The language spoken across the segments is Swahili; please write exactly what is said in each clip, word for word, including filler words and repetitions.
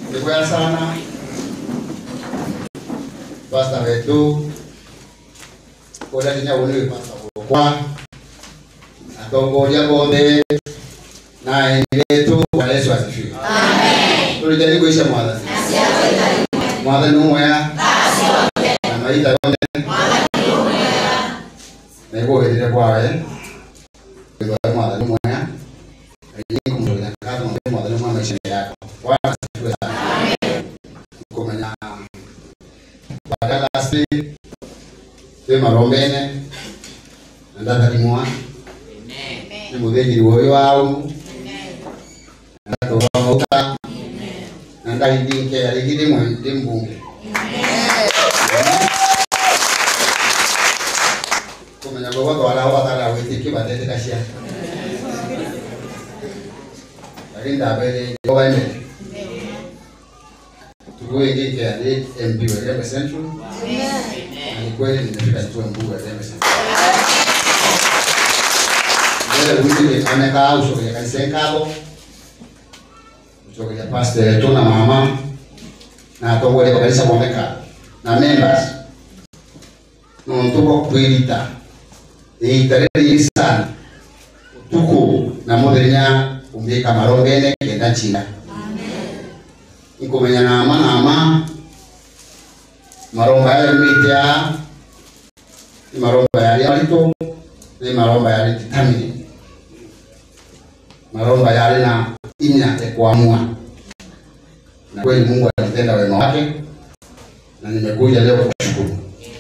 Nikuya sana Pastor wetu kola dinya wole pastor kwa atongolia bonde na yetu kwa Yesu asifiwe. Amen. Tulijaribu kuisha mwadha. Mwadha ni umwea. Na maita bonde. Na ibo wedile kwa eh. Mwadha ni umwea. Yeye kumtoka kaza mwadha ni umwea maisha yako. Bwana asifiwe sana. Amen. Kumenya badala asi tema rombene ndata limwa. Amen. Ni mudhejiri woyo wao. Amen. Ndato wauta. Amen. Nanda indinke ya ligidi mwe dimbunge. Amen. Kumenya gogo to ala wa tala witi ki batete kashia. Lakini ndabele gogo ime. Tuwe ngike ya M P wa Dembe Central. Amen. Ni kweli nimefika tuwe mbuga ya Dembe Central. Mbele wiki ameka uso ya kanisa kabo. Uso ya pastor tuna mama na atongole kwa kanisa mwameka na members. Nontuko kuilita. Itareli sana. Tuku na modernya umbika marombene kenda china. Amen. Ikomenya na ama na ama maromba ya mitia maromba ya alito ni maromba ya determine maromba ya na inya ya kuamua. Na kweli Mungu alitenda wema wake na nimekuja leo kushukuru.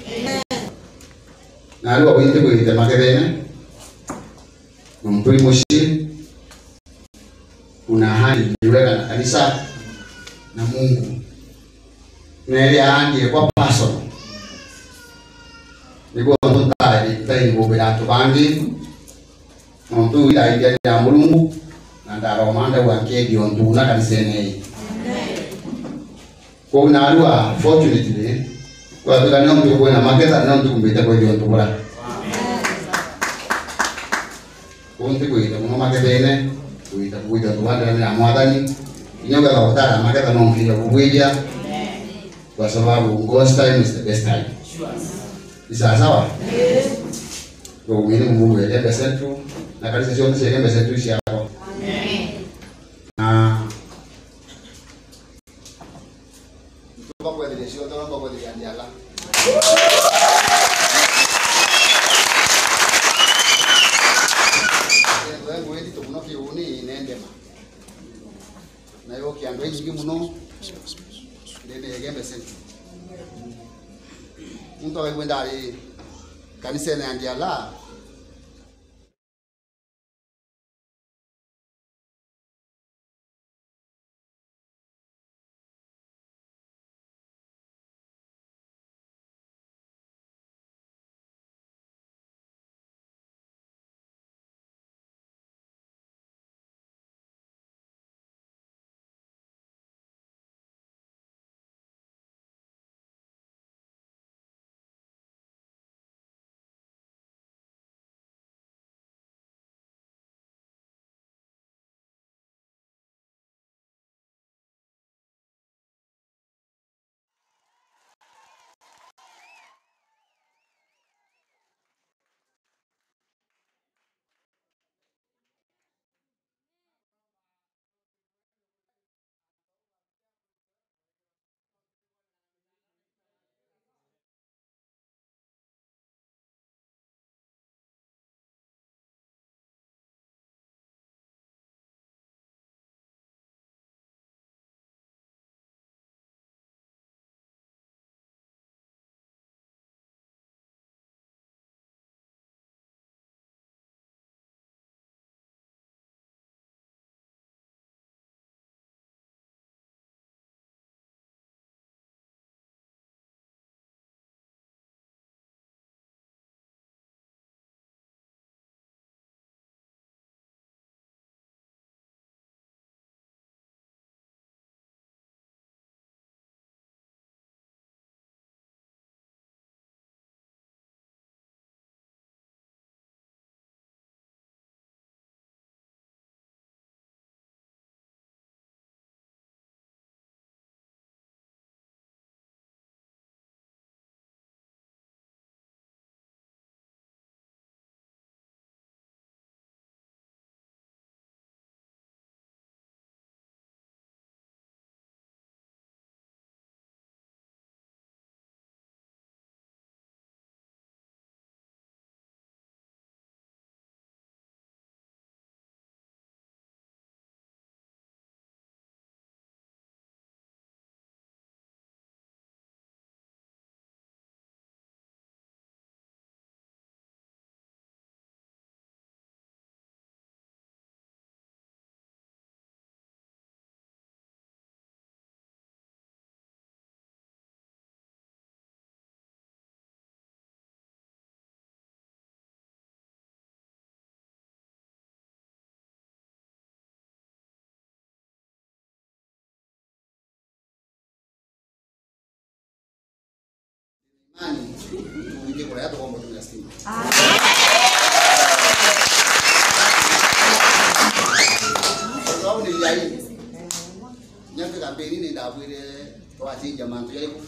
Na alikuwa winte kuite makebene mtuli moshi una hali niweka na kanisa na Mungu na ile handi kwa personal niko ndo tayari tayari bobera to bangi ndo ila ile ya Mungu na ndaro manda wake dio ndo na kanisa nei. Kwa na alua fortunately kwa bila ndio mtu kwa na maketa na mtu kumbita kwa dio ndo bora. Kunti kuita mwa makebene kuita kuita ndo wanda na mwadani inyoga kwa utara maketa no mfia kubuja kwa sababu God's time is the best time. Isa sawa? Yes. Kwa umini Mungu ya Dembe Central na kanisa zote za Dembe Central ishi hapo. Amen. Na tuko kwa ile sio tuko kwa ile ndiala. Wewe wewe tu kunoki uni nende ma. Na yo kiando hiki muno. Nende ya Dembe Central. Mtu akwenda kanisa na ndiala Ani uingie kwa yato kwamba tuna stima. Sababu ni yai. Nyaka kampeni ni ndabwire kwa ati jamaa tu yai.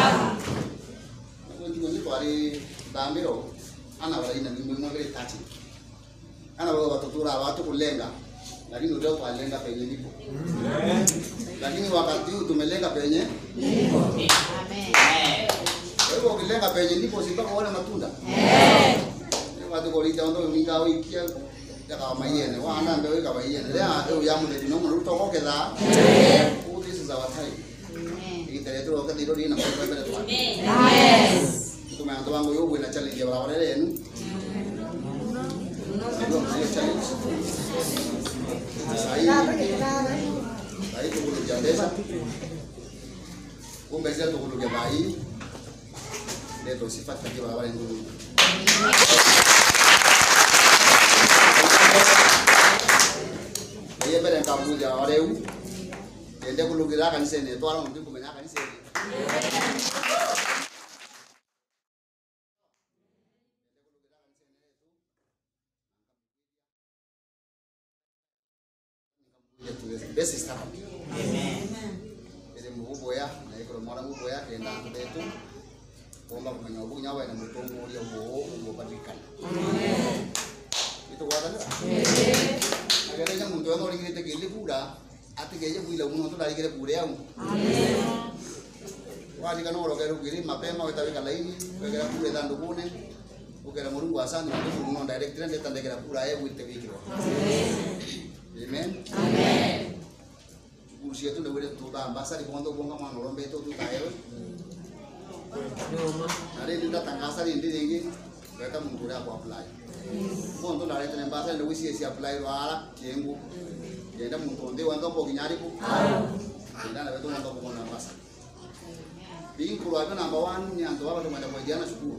Kwa ndio ni kwa ri dambiro ana wala ina ni mwe ngere tati. Ana wala watoto ra watu kulenga. Lakini ndio kwa lenga penye ndipo. Lakini wakati huu tumelenga penye ndipo. Amen. Kwa hiyo ukilenga penye ndipo sipaka kuona matunda. Eh. Ni watu kolita ndo minga wikia ya kama mayene. Wana mbe kama mayene. Lea eu yamu de no mulu to kokeza. Eh. This is our time. Amen. Iteletro wakati ndio dina kwa mbele tu. Amen. Yes. Tumeanza wangu yobu ina challenge ya barabara lenu. Ndio msio challenge. Baik tukulu jandesa. Kumbe sasa tukulu ya bai. Ndio sifat kaki barabara ndio. Yeye bere kabuja oreu. Ende kulugira kanisa ne to ala mtu kumenya kanisa ne. Besi stapa. Amen. Ede mubo ya na iko mwana mubo ya kenda ndetu. Bomba kumenya obunya wa na mutongo uri obo obo patikana. Amen. Itu wala. Amen. Agora já muntu ano ringire te kile pura ati geje buila uno to dari kile pura ya. Amen. Wali kana oro kero kire mapema wetawe kalaini wegera pura dando bune. Ukera murungu asani ndio uno direct trend tandekera pura ya buite bikiro. Amen. Amen. Amen. Usia tu ndio tu basa di pondok bonga mano rombe itu tu tayo. Nari kita tangasa di ini mereka mengkuda aku apply. Pondok dari tenen basa ndio usia si apply wala jengu. Jadi mungtonde wanto poki nyari ku. Jadi na betul wanto poki na basa. Bing keluarga number one nyanto apa teman teman jana suku.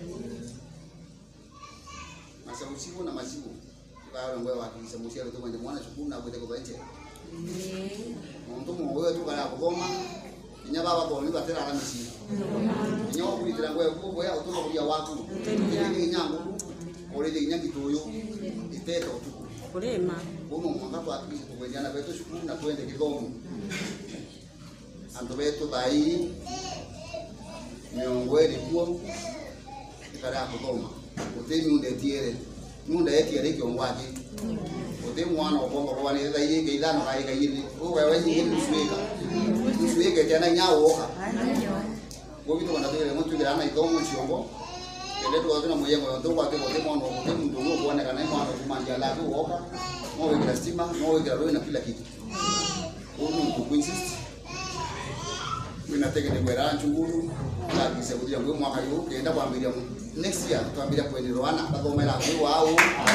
Masa usiku na masiku. Kita orang gue wakil semusia itu macam mana suku nak kita kebaca. Untuk mengawal tu kalau aku koma, ini bawa bolu bater alam isi. Ini aku di dalam gue aku gue auto aku dia waktu. Ini ini aku, oleh dia ini gitu yo, itu itu tu. Boleh mah. Bomo mangga tu aku itu gue jangan betul suku nak gue yang kita Anto betul tai, yang gue di puang, kita aku koma. Udah miunde tiere. Nunda yake yale kiongwaje ote mwana obongo kwa ni da yike ilano kai kai ni o wewe ni ni sueka sueka tena nyawo oka ko bito kana tele mo tule ana ikomo chiongo ele to tuna moye mo ndo kwa te ote mwana ote mndo no bwana kana mwana kumanja la tu oka mo we kila stima mo we kila roho na kila kitu uno ku insist mina tege ni gwera chunguru la kiseudia ngwe mwaka yo kenda kwa mbilia next year tuambia kwa ni Roana bagoma la kwa au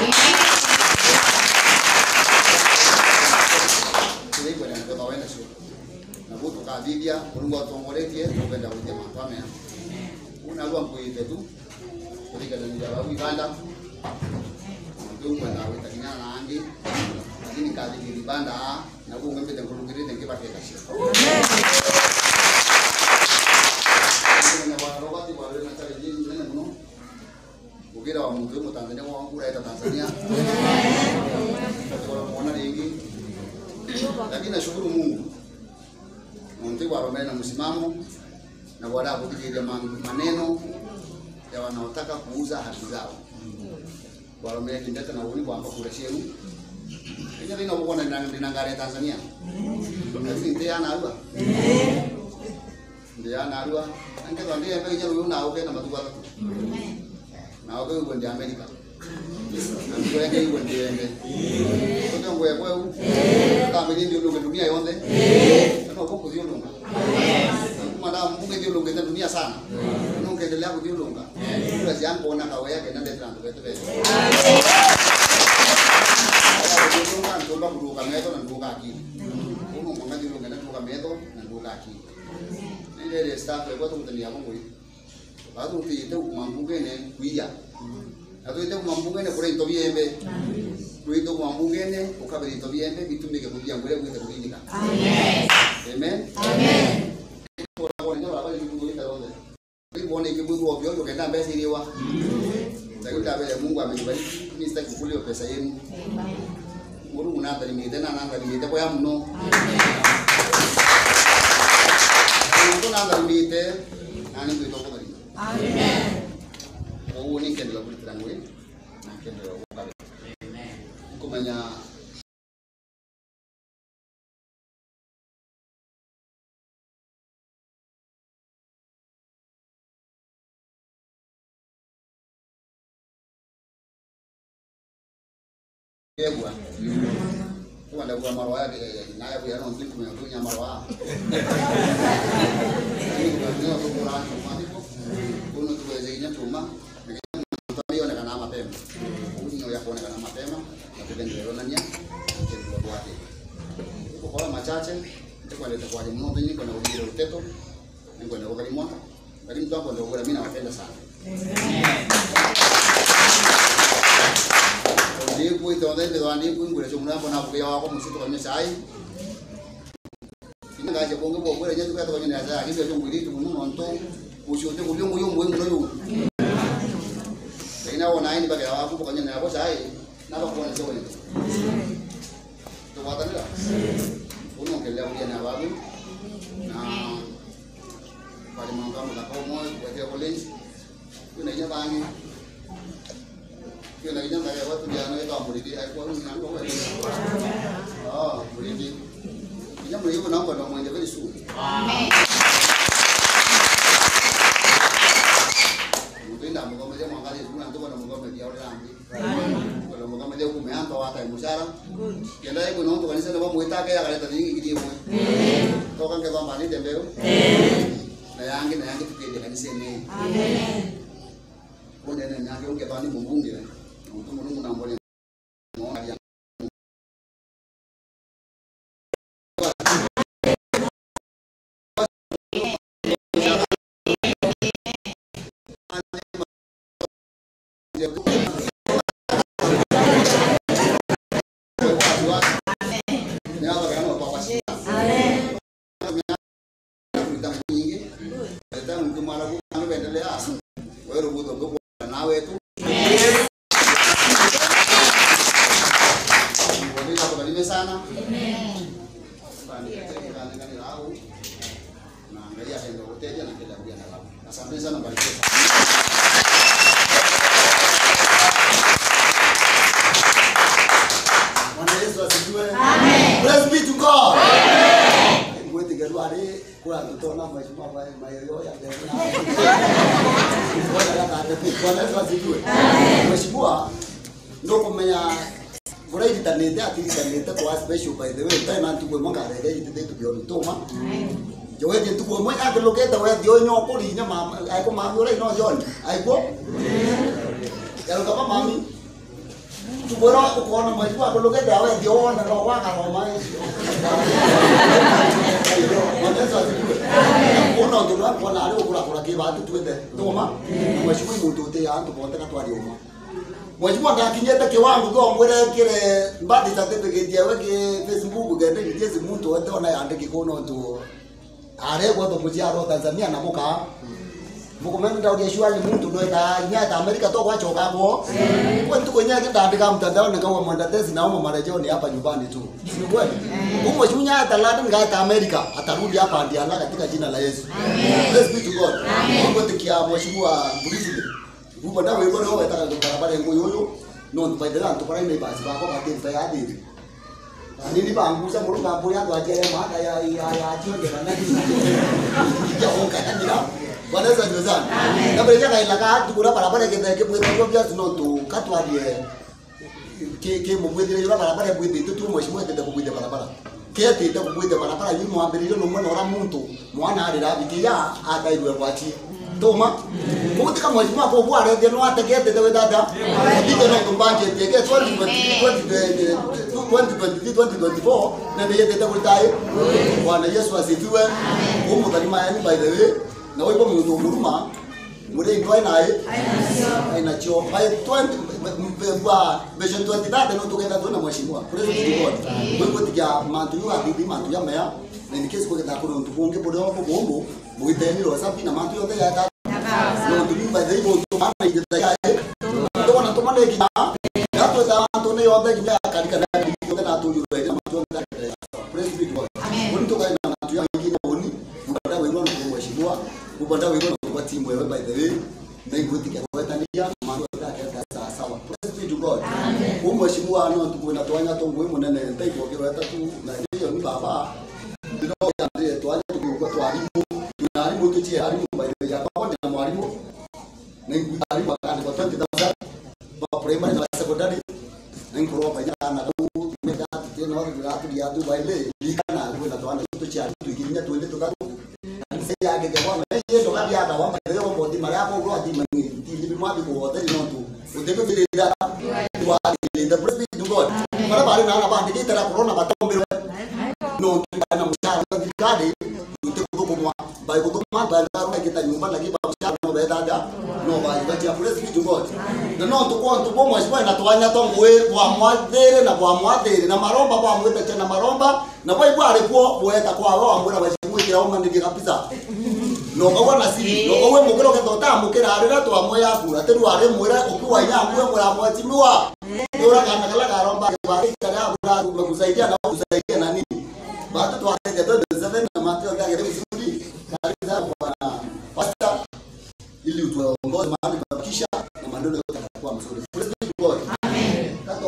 ile kwa ndio kawaida sio na butu ka Biblia Mungu atongoletie tupenda uje mambo amen una lwa mkuite tu kulika na ndio wa Uganda ndio kwa na wita kinyana na angi lakini kazi ni banda na bunge mbete kulungirite ngiba keka sio amen na warobati wale na challenge nene mno ukira wa mtu mu Tanzania wa kura ita Tanzania kwa muona wengi lakini nashukuru Mungu Mungu wa Roma na msimamo na wala kupiga maneno ya wanaotaka kuuza haki zao kwa Roma kindeta na uni kwa kura shenu kenya lina kuona na ngare Tanzania lakini ndio ana alwa ndio ana alwa angeza ndio mbele jero na oke na matuka na oke uko ndio Amerika ndio yake uko ndio yende ndio ngwe kwa u kama ndio ndio dunia yote ndio uko kuzio lunga kama na mbunge ndio lunga dunia sana ndio kaendelea kuzio lunga ndio zian kuona kawa yake na ndio tano wetu wetu ndio lunga ndio ba kuruka meto na nduka akili uno mwanga ndio lunga na nduka meto na nduka akili ile staff kwa tu mtania Mungu hivi bado ukiite kumambunge ne kuia atuite kumambunge ne kure into biembe kuite kumambunge ne ukabiri into biembe bitumike kudia ngure kuite kuinika amen amen amen kwa kwa ndio baba ni Mungu ita donde kuona ikibugu ovyo ovyo kaenda mbele iliwa. Lakini ndabe Mungu amenibariki mimi sitaki kukuliwa pesa yenu. Amen. Mungu nanda limite na nanda limite kwa mno. Amen. Mungu nanda limite nani ndio toko limite. Amen. Mungu ni kendo la kulitira ngwe na kendo la ukale. Amen. Kumanya Ewa, kwa ndio kwa mara yake naye kwa yana mtu kumekunya mara wa. Ndio kwa kwa rani kwa ndipo kuna tuweze ina tuma ndio na kana mapema. Unyo ya kuona kana mapema na kuendelea na nia ndio kwa wake. Kwa kwa machache ndio kwa leta kwa mmoja ni kwa na ujira uteto ni kwa ndio kwa limwa. Lakini mtu hapo ndio kwa mimi nawapenda sana. Ndipo ito ndio ndio ndipo ngure chumuna hapo na kwa wako msitu kwa nyesai. Kinga je bongo bongo ile nyetu kwa nyesai ya hizo chungu ile tumungu nto ushote kubyongo yo mwengu ndio. Ina ona ini baka wako kwa nyesai hapo sai na kwa kuona sio ndio. To watanila. Uno kelea ulia na babu na pale mambo kama kwa moyo kwa college. Kuna nya bangi Kena ina kaya watu jana itu amuridi aku harus nangko wewe. Ah, muridi. Ina muridi ko nangko na mwenye very soon. Amen. Mtu ina mko mmoja mwangalie kuna ndio na mko mmoja yule ambi. Amen. Kwa mko mmoja kumeanza wata musara. Good. Kenda iko nonto kanisa na mwita kaya kaleta nyingi kidi mwe. Amen. Toka ngeza mbali tembeo. Amen. Na yangi na yangi tukende kanisa ni. Amen. Kuna nene yangi ungebani mungungi. Untuk menunggu nampolnya mau yang sana. Amen. Na angalia ndio hoteja na kila mmoja na labu. Asante sana barikiwa. Bwana Yesu asifiwe. Amen. Praise be to God. Amen. Mwete garuare kwa tutona mheshimiwa kwa mayoyo ya Bwana. Bwana Yesu asifiwe. Amen. Mheshimiwa ndio kumenya Kura ita nete ati ita nete kwa special by the way time antu kwa mwaka rege ite tu byo toma jo we tu kwa mwaka ke loketa we dio nyo ko ri nya mama ai ko mama ore no jon ai ko ya lo kama mami tu bora ko ko na mai ko loketa we dio na ro wa ka ro mai Mwana sa tu ona ndo na kwa na ro kula kula ke ba tu tu de toma mheshimiwa mtu te ya ndo bonta ka twali uma Mheshimiwa ndakinyete kiwango go mwere kire mbadi certificate yawe ke Facebook gende ngeze muntu wote ona yandike kono tu are kwa to mujia ro Tanzania na muka mukomenda ndio shwali muntu ndo ta nyata Amerika to kwa choka go kwa ntu kwenye ndandika mtandao na kwa mwanda tezi na umo marejeo ni hapa nyumbani tu ni kweli umo shunya hata London ngata Amerika atarudi hapa ndiala katika jina la Yesu praise be to God kwa tikia mheshimiwa Bulisi Buba na wewe bwana wewe taka barabara ngo yoyo no mpaidela nto para ime basi bako kati mfa ya dili nini banguza mu ngambo ya ndo ajere mata ya ya ya chonde na nani ya onka ndira bwana za ndozana na beja kai la ka tukura barabara ke ke mwezi ngo bya no to katwalie ke ke mu mwezi yo barabara bwite tu tu mheshimiwa tete kubwite barabara ke tete kubwite barabara yi mu ambiriro no mwana ora muntu mwana ari rabi ya akairwe kwachi Toma, kuti kama mheshimiwa kwa bwana ndio no atakete dewe dada. Ndio no kumbanje teke twenty twenty-four na ndio tete kutai. Bwana Yesu asifiwe. Umu kalima yani by the way. Na wewe mtu huruma. Mure ngoi naye. Aina chio. By twenty kwa version twenty dada no tukenda tuna mheshimiwa. Praise God. Wewe tikia mantu yu adidi mantu ya mea. Na nikesi kwa kitakuno ntukunge bodo hapo bombo. Muiteni lo safi na mantu yote ya No tumi by the way to mana ide ya. To wana to mana ki na. Ya to ta to ne yo da ki ya ka ka da ki na to yu re na to da. Praise be God. Woni to ka na to ya ki na woni. Bada we no ko mheshimiwa. Bada we no ko timu wewe by the way. Na iguti ka weta ni ya mambo ya ka sawa sawa. Praise be to God. Amen. Mheshimiwa no to na to anya to ngwe munene ntai ko ki weta tu na hiyo ni baba. Ndio ya ndio to anya to ko to alimu. Tunalimu tu chi alimu by the way ya baba na mwalimu. Na iguti alimu akani kwa twenty thousand. Ba primary na secondary. Na ngoro pa ya na tu meka tu no ri atu dia tu baile. Ikana ko na to anya to chi alimu ikinya tu ile to ka. Saya ke kwa na ye to ka dia ta wa ma de wa bodi mara ko ro di mangi di li ma di ko ta no tu. O de ko bi da wa di the praise to God. Mara bari na na ba di tara corona ba to bi no tu na mshara di ka de tu ko ko mo ba ko ma ba da ro kita nyumba lagi ba mshara no be da da no ba ba ti praise to God. Na no to ko to mo mo na to anya to ngwe wa mwa dere na wa mwa dere na maromba ba mwe ta na maromba na ba ibu are ko bo eta kwa wa mwe na ba kira uma ndi kabisa no ko na si no ko we mukero ke tota mukera ari na to amwe ya kura te ruare mwera okuwa nya mwe mwera mwe timwa ora kana kala karomba ba kara abura kusaidia na kusaidia nani bado to ate de seven na matio ya gere msuri kariza kwa pasta ili utuongoze mahali pa kisha na maneno yote yatakuwa mzuri. Praise God. Amen. Kaka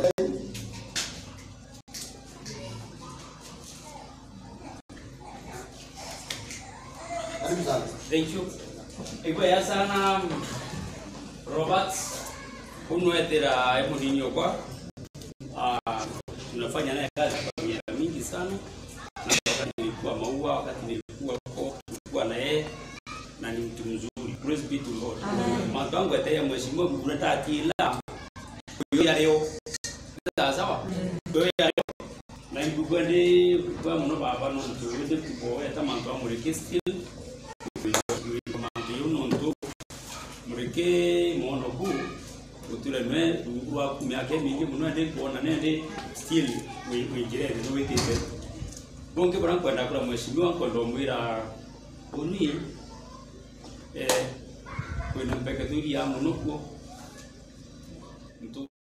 Thank you. Iko ya sana Robert unwetera emudini kwa ah tunafanya naye kazi kwa miaka mingi sana na wakati nilikuwa maua wakati nilikuwa kwa kulikuwa na yeye na ni mtu mzuri. Praise be to God. Matango ya mheshimiwa Bugurata atila yo leo sawa yo leo na ngugwande kwa mno baba no tuweze kuboya tamanto amureke still mureke mono ku utule nwe wa kumyake mingi muno ndi kuona nende still we we girere no witite bonke bran kwenda kula mheshimiwa kondo mwira oni eh kwenda mpaka turi ya muno ku mtu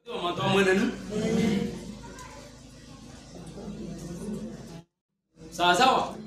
Sio matoa mwenenu. Sawa sawa.